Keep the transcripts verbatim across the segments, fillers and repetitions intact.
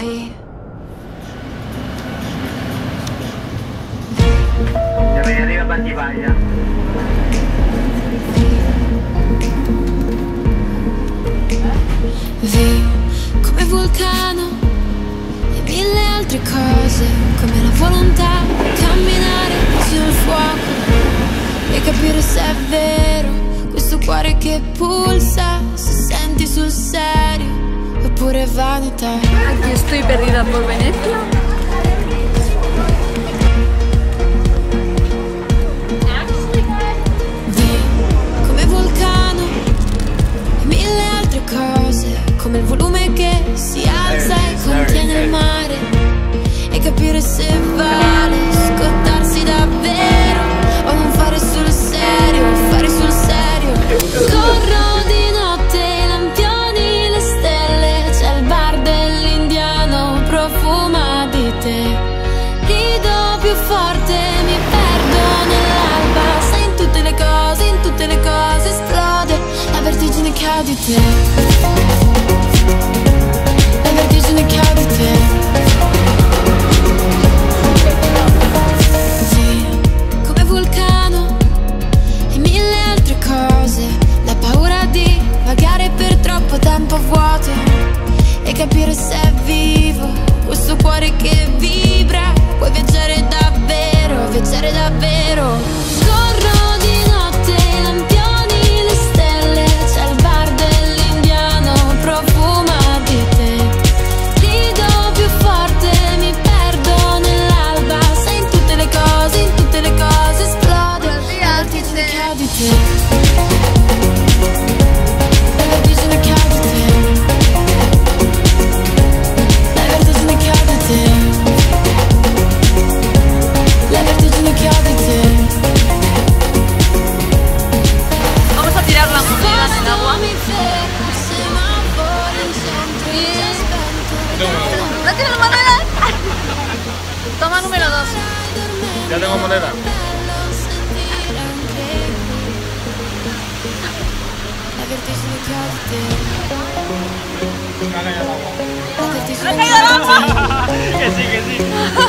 Dove arriva Battipaglia. V come vulcano e mille altre cose, come la volontà di camminare sul fuoco e capire se è vero questo cuore che pulsa, se senti sul serio oppure vanità. Aquí estoy perdida por Venecia. Come il volume che si alza e contiene il mare, e capire se vale scottarsi davvero o non fare sul serio, fare sul serio. Corro di notte, i lampioni, le stelle, c'è il bar dell'indiano, profuma di te. Rido più forte, mi perdo nell'alba, sai, in tutte le cose, in tutte le cose esplode la vertigine che ha di te. La vertigine che ha di te. Sì, come vulcano e mille altre cose, la paura di vagare per troppo tempo vuoto e capire se è vivo questo cuore che vibra. Puoi viaggiare davvero, viaggiare davvero. Corro di notte, i lampioni, le stelle, c'è il bar dell'indiano, profuma di te. Rido più forte, mi perdo nell'alba, sai, in tutte le cose, in tutte le cose esplode la vertigine che ha di te. La vertigine che ha di te. La vertigine che ha di te. La vertigine che ha di te. Vamos a tirar la moneda en el agua. ¿No tienes moneda? Toma número dos. Ya tengo moneda. La vertigine che ha di te. Me ha caído el agua. La vertigine ¡Me ha caído el agua! Que sí, que sí.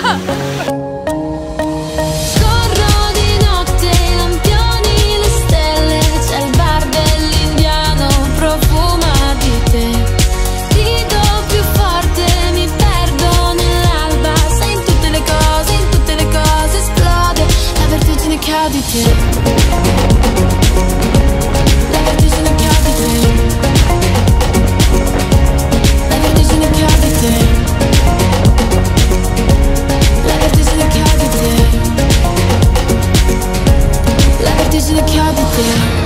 Corro di notte, i lampioni, le stelle, c'è il bar dell'indiano, profuma di te. Rido più forte, mi perdo nell'alba, sai, in tutte le cose, in tutte le cose esplode la vertigine che ha di te. La vertigine che ha di te. La vertigine che ha di te. La vertigine che ha di te. La vertigine che ha di te.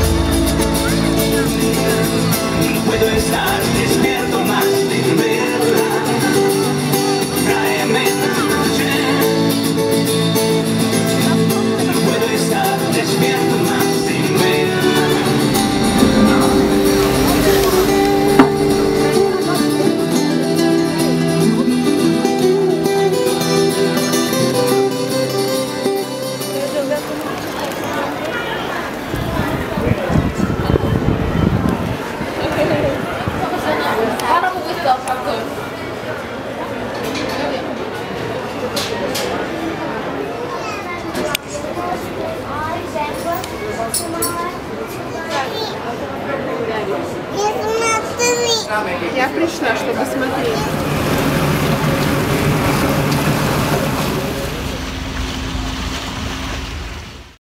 Puedo estar despierto más sin verla. Tráeme esta noche. Puedo estar despierto más sin verla. Я пришла, чтобы смотреть.